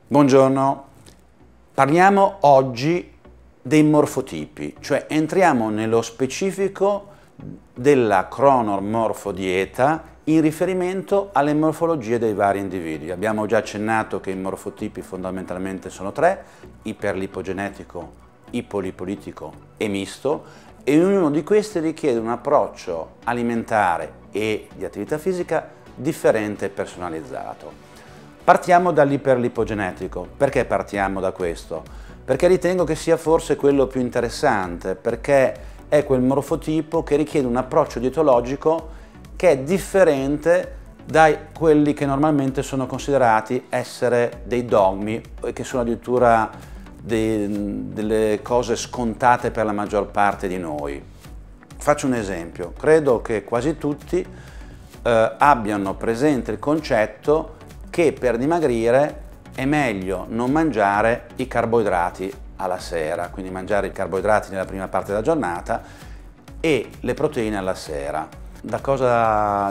Buongiorno, parliamo oggi dei morfotipi, cioè entriamo nello specifico della cronomorfodieta in riferimento alle morfologie dei vari individui. Abbiamo già accennato che i morfotipi fondamentalmente sono tre: iperlipogenetico, ipolipolitico e misto, e ognuno di questi richiede un approccio alimentare e di attività fisica differente e personalizzato. Partiamo dall'iperlipogenetico. Perché partiamo da questo? Perché ritengo che sia forse quello più interessante, perché è quel morfotipo che richiede un approccio dietologico che è differente da quelli che normalmente sono considerati essere dei dogmi e che sono addirittura delle cose scontate per la maggior parte di noi. Faccio un esempio. Credo che quasi tutti abbiano presente il concetto che per dimagrire è meglio non mangiare i carboidrati alla sera, quindi mangiare i carboidrati nella prima parte della giornata e le proteine alla sera. Da cosa,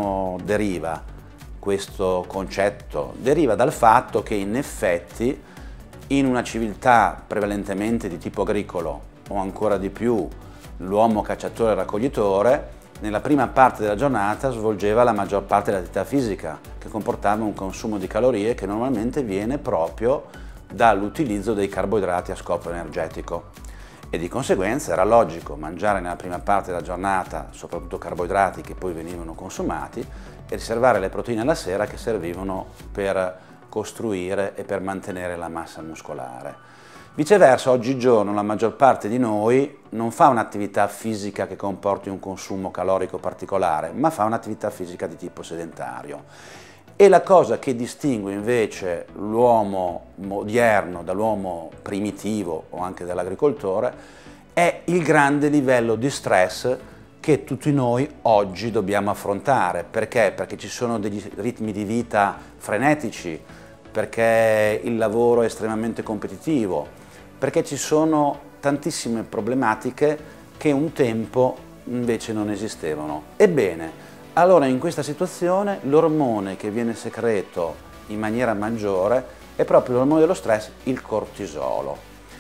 deriva questo concetto? Deriva dal fatto che in effetti in una civiltà prevalentemente di tipo agricolo, o ancora di più l'uomo cacciatore e raccoglitore, nella prima parte della giornata svolgeva la maggior parte dell'attività fisica, che comportava un consumo di calorie che normalmente viene proprio dall'utilizzo dei carboidrati a scopo energetico. E di conseguenza era logico mangiare nella prima parte della giornata soprattutto carboidrati che poi venivano consumati e riservare le proteine alla sera che servivano per costruire e per mantenere la massa muscolare. Viceversa, oggigiorno la maggior parte di noi non fa un'attività fisica che comporti un consumo calorico particolare, ma fa un'attività fisica di tipo sedentario. E la cosa che distingue invece l'uomo odierno dall'uomo primitivo o anche dall'agricoltore è il grande livello di stress che tutti noi oggi dobbiamo affrontare. Perché? Perché ci sono degli ritmi di vita frenetici, perché il lavoro è estremamente competitivo, perché ci sono tantissime problematiche che un tempo invece non esistevano. Ebbene, allora in questa situazione l'ormone che viene secreto in maniera maggiore è proprio l'ormone dello stress, il cortisolo.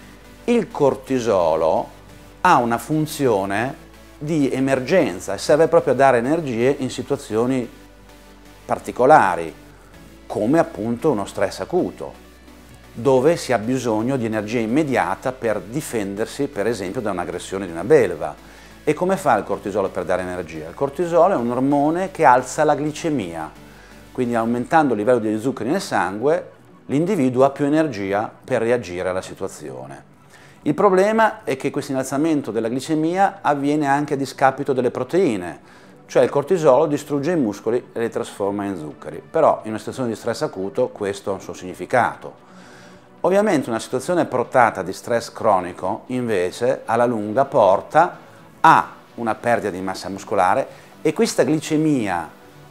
Il cortisolo ha una funzione di emergenza e serve proprio a dare energie in situazioni particolari, come appunto uno stress acuto, dove si ha bisogno di energia immediata per difendersi, per esempio, da un'aggressione di una belva. E come fa il cortisolo per dare energia? Il cortisolo è un ormone che alza la glicemia, quindi aumentando il livello di zuccheri nel sangue, l'individuo ha più energia per reagire alla situazione. Il problema è che questo innalzamento della glicemia avviene anche a discapito delle proteine, cioè il cortisolo distrugge i muscoli e li trasforma in zuccheri. Però in una situazione di stress acuto questo ha un suo significato. Ovviamente una situazione portata di stress cronico invece alla lunga porta a una perdita di massa muscolare e questa glicemia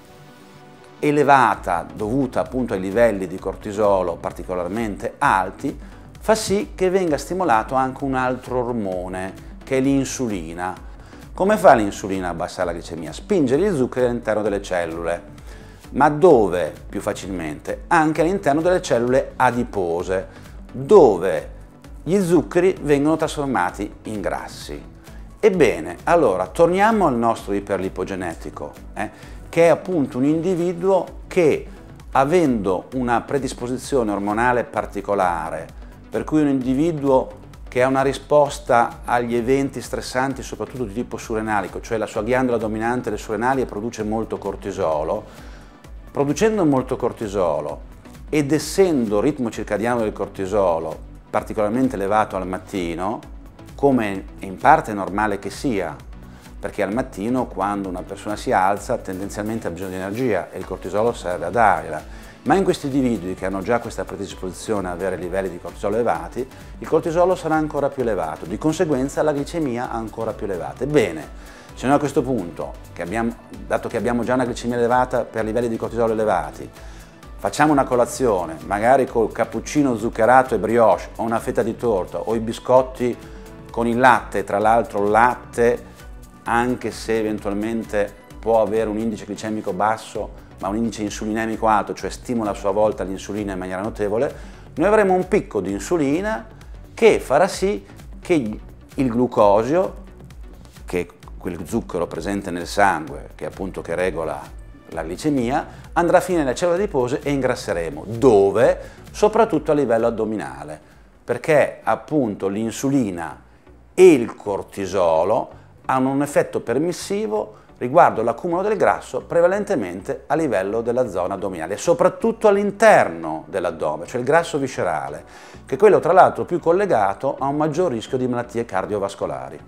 elevata dovuta appunto ai livelli di cortisolo particolarmente alti fa sì che venga stimolato anche un altro ormone che è l'insulina. Come fa l'insulina a abbassare la glicemia? Spingere gli zuccheri all'interno delle cellule. Ma dove più facilmente? Anche all'interno delle cellule adipose, dove gli zuccheri vengono trasformati in grassi. Ebbene, allora, torniamo al nostro iperlipogenetico, che è appunto un individuo che, avendo una predisposizione ormonale particolare, per cui un individuo che ha una risposta agli eventi stressanti, soprattutto di tipo surrenalico, cioè la sua ghiandola dominante, le surrenali, produce molto cortisolo. Producendo molto cortisolo ed essendo il ritmo circadiano del cortisolo particolarmente elevato al mattino, come in parte è normale che sia, perché al mattino quando una persona si alza tendenzialmente ha bisogno di energia e il cortisolo serve a dargliela. Ma in questi individui che hanno già questa predisposizione ad avere livelli di cortisolo elevati, il cortisolo sarà ancora più elevato, di conseguenza la glicemia ancora più elevata. Ebbene, se noi a questo punto, dato che abbiamo già una glicemia elevata per livelli di cortisolo elevati, facciamo una colazione, magari col cappuccino zuccherato e brioche, o una fetta di torta, o i biscotti con il latte, tra l'altro il latte, anche se eventualmente può avere un indice glicemico basso, ma un indice insulinemico alto, cioè stimola a sua volta l'insulina in maniera notevole, noi avremo un picco di insulina che farà sì che il glucosio, che è quel zucchero presente nel sangue, che appunto che regola la glicemia, andrà a finire nelle cellule adipose e ingrasseremo. Dove? Soprattutto a livello addominale, perché appunto l'insulina e il cortisolo hanno un effetto permissivo riguardo l'accumulo del grasso prevalentemente a livello della zona addominale, soprattutto all'interno dell'addome, cioè il grasso viscerale, che è quello tra l'altro più collegato a un maggior rischio di malattie cardiovascolari.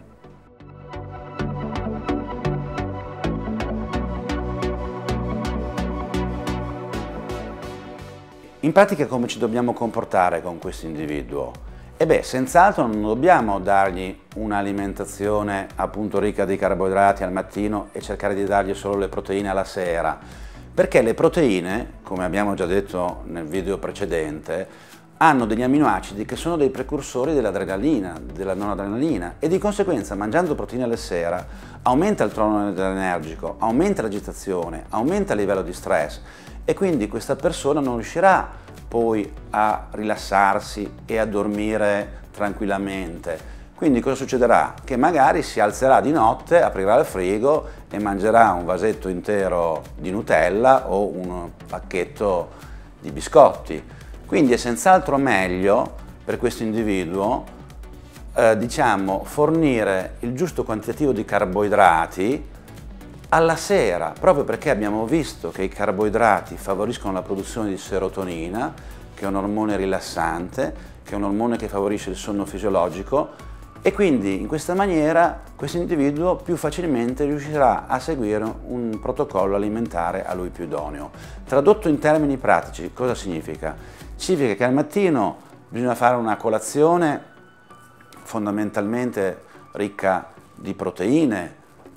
In pratica come ci dobbiamo comportare con questo individuo? E beh, senz'altro non dobbiamo dargli un'alimentazione appunto ricca di carboidrati al mattino e cercare di dargli solo le proteine alla sera, perché le proteine, come abbiamo già detto nel video precedente, hanno degli amminoacidi che sono dei precursori dell'adrenalina, della noradrenalina, e di conseguenza mangiando proteine alla sera aumenta il tono adrenergico, aumenta l'agitazione, aumenta il livello di stress e quindi questa persona non riuscirà poi a rilassarsi e a dormire tranquillamente. Quindi cosa succederà? Che magari si alzerà di notte, aprirà il frigo e mangerà un vasetto intero di Nutella o un pacchetto di biscotti. Quindi è senz'altro meglio per questo individuo diciamo, fornire il giusto quantitativo di carboidrati alla sera, proprio perché abbiamo visto che i carboidrati favoriscono la produzione di serotonina, che è un ormone rilassante, che è un ormone che favorisce il sonno fisiologico, e quindi in questa maniera questo individuo più facilmente riuscirà a seguire un protocollo alimentare a lui più idoneo. Tradotto in termini pratici, cosa significa? Significa che al mattino bisogna fare una colazione fondamentalmente ricca di proteine,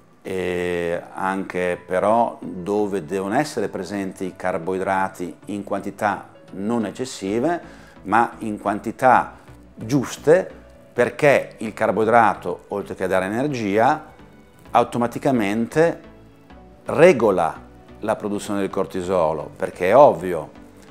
e anche però dove devono essere presenti i carboidrati in quantità non eccessive, ma in quantità giuste, perché il carboidrato, oltre che a dare energia, automaticamente regola la produzione del cortisolo, perché è ovvio,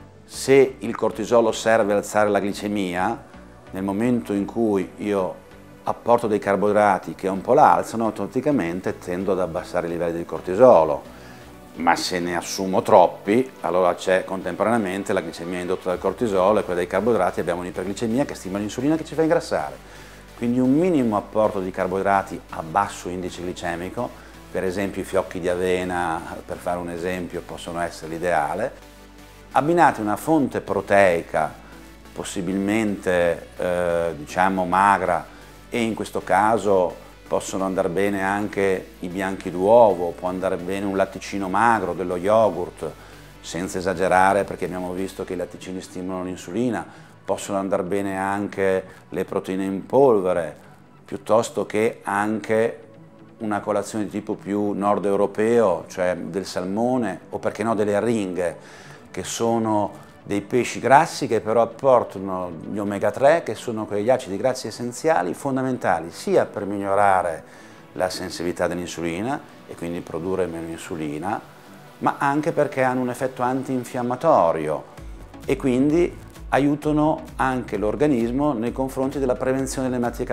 se il cortisolo serve ad alzare la glicemia, nel momento in cui io apporto dei carboidrati che un po' la alzano, automaticamente tendo ad abbassare i livelli del cortisolo, ma se ne assumo troppi, allora c'è contemporaneamente la glicemia indotta dal cortisolo e quella dei carboidrati, abbiamo un'iperglicemia che stimola l'insulina che ci fa ingrassare. Quindi un minimo apporto di carboidrati a basso indice glicemico, per esempio i fiocchi di avena, per fare un esempio, possono essere l'ideale, abbinati a una fonte proteica, possibilmente diciamo magra, e in questo caso possono andare bene anche i bianchi d'uovo, può andare bene un latticino magro, dello yogurt, senza esagerare perché abbiamo visto che i latticini stimolano l'insulina, possono andare bene anche le proteine in polvere, piuttosto che anche una colazione di tipo più nord europeo, cioè del salmone o perché no delle arringhe, che sono dei pesci grassi che però apportano gli omega 3, che sono quegli acidi grassi essenziali fondamentali sia per migliorare la sensibilità dell'insulina e quindi produrre meno insulina, ma anche perché hanno un effetto antinfiammatorio e quindi aiutano anche l'organismo nei confronti della prevenzione delle malattie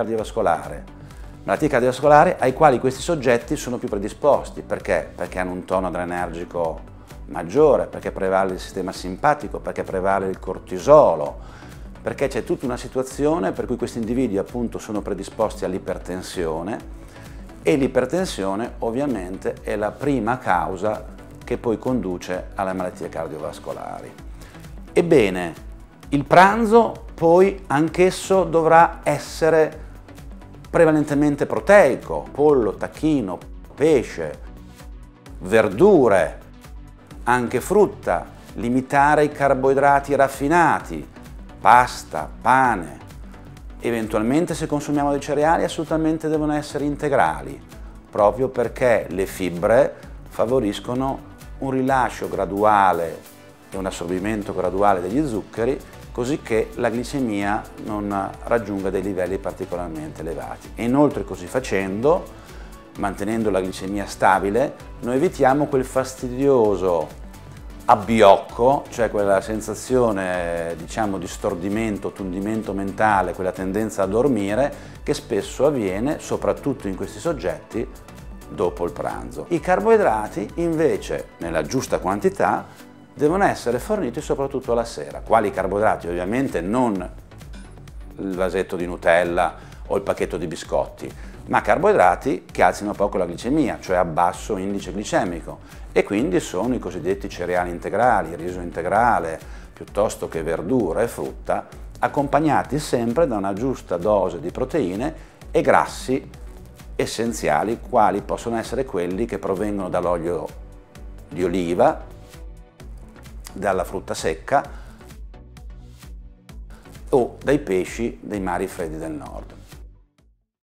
cardiovascolari ai quali questi soggetti sono più predisposti. Perché? Perché hanno un tono adrenergico maggiore, perché prevale il sistema simpatico, perché prevale il cortisolo, perché c'è tutta una situazione per cui questi individui appunto sono predisposti all'ipertensione e l'ipertensione ovviamente è la prima causa che poi conduce alle malattie cardiovascolari. Ebbene, il pranzo poi anch'esso dovrà essere prevalentemente proteico, pollo, tacchino, pesce, verdure, anche frutta, limitare i carboidrati raffinati, pasta, pane, eventualmente se consumiamo dei cereali assolutamente devono essere integrali, proprio perché le fibre favoriscono un rilascio graduale e un assorbimento graduale degli zuccheri, così che la glicemia non raggiunga dei livelli particolarmente elevati. E inoltre così facendo, mantenendo la glicemia stabile, noi evitiamo quel fastidioso abbiocco, cioè quella sensazione, diciamo, di stordimento, tundimento mentale, quella tendenza a dormire che spesso avviene, soprattutto in questi soggetti, dopo il pranzo. I carboidrati invece, nella giusta quantità, devono essere forniti soprattutto alla sera. Quali carboidrati? Ovviamente non il vasetto di Nutella o il pacchetto di biscotti, ma carboidrati che alzino poco la glicemia, cioè a basso indice glicemico, e quindi sono i cosiddetti cereali integrali, riso integrale, piuttosto che verdura e frutta, accompagnati sempre da una giusta dose di proteine e grassi essenziali, quali possono essere quelli che provengono dall'olio di oliva, dalla frutta secca o dai pesci dei mari freddi del nord.